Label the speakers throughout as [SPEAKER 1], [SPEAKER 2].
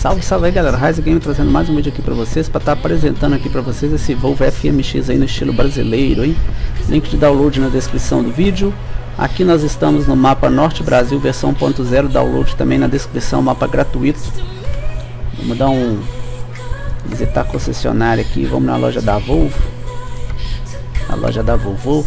[SPEAKER 1] Salve, salve aí galera, Rise Game trazendo mais um vídeo aqui pra vocês, pra estar apresentando aqui pra vocês esse Volvo FMX aí no estilo brasileiro, hein? Link de download na descrição do vídeo. Aqui nós estamos no mapa Norte Brasil versão 1.0, download também na descrição, mapa gratuito. Vamos dar visitar a concessionária aqui, vamos na loja da Volvo. A loja da Volvo.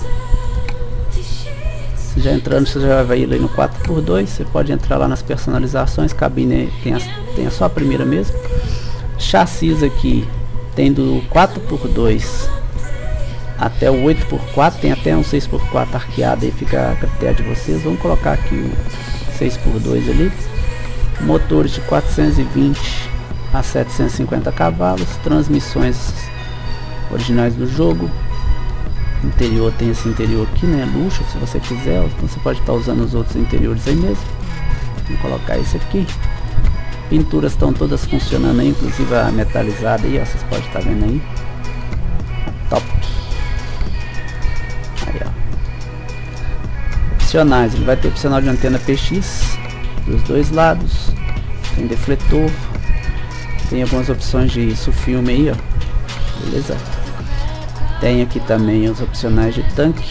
[SPEAKER 1] Já entrando, você já vai ir ali no 4x2, você pode entrar lá nas personalizações, cabine tem só a primeira mesmo. Chassis aqui tem do 4x2 até o 8x4, tem até um 6x4 arqueado aí, fica a critério de vocês. Vamos colocar aqui o 6x2 ali. Motores de 420 a 750 cavalos, transmissões originais do jogo. Interior tem esse interior aqui, né, luxo, se você quiser, então você pode estar usando os outros interiores aí mesmo. Vou colocar esse aqui. Pinturas estão todas funcionando aí, inclusive a metalizada aí, ó, vocês podem estar vendo aí. Top. Aí, ó. Opcionais, ele vai ter opcional de antena PX dos dois lados, tem defletor, tem algumas opções de filme aí, ó, beleza? Tem aqui também os opcionais de tanque.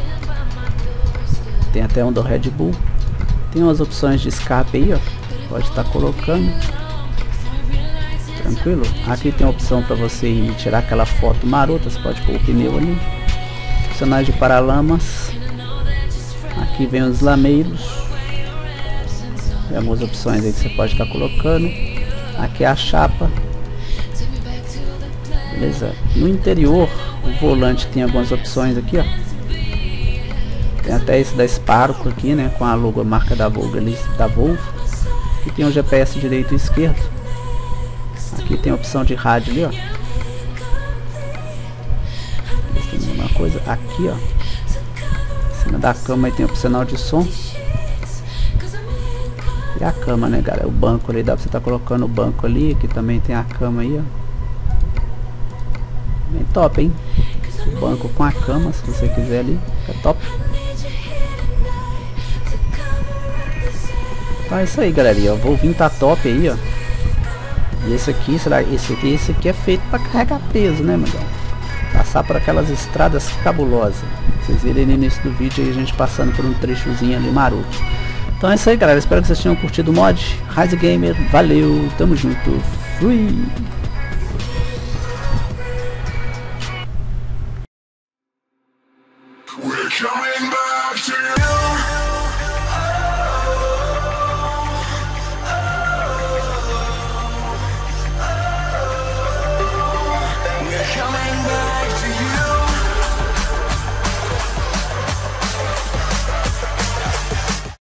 [SPEAKER 1] Tem até um do Red Bull. Tem umas opções de escape aí, ó. Pode estar colocando. Tranquilo. Aqui tem a opção para você ir tirar aquela foto marota. Você pode pôr o pneu ali. Opcionais de paralamas. Aqui vem os lameiros. Tem algumas opções aí que você pode estar colocando. Aqui é a chapa. Beleza. No interior, o volante tem algumas opções aqui, ó. Tem até esse da Sparco aqui, né, com a logo, a marca da Volvo ali, da Volvo. Aqui tem o GPS direito e esquerdo. Aqui tem a opção de rádio ali, ó. Tem uma coisa aqui, ó. Em cima da cama aí tem o opcional de som. E a cama, né, galera? O banco ali, dá pra você estar colocando o banco ali. Aqui também tem a cama aí, ó. Bem top, hein? O banco com a cama, se você quiser ali, é top. Então é isso aí, galerinha. O Volvinho tá top aí, ó. E esse aqui, será? Esse aqui é feito para carregar peso, né, mano? Passar por aquelas estradas cabulosas. Vocês viram aí no início do vídeo aí, a gente passando por um trechozinho ali maroto. Então é isso aí, galera. Espero que vocês tenham curtido o mod. Rise Gamer, valeu, tamo junto, fui!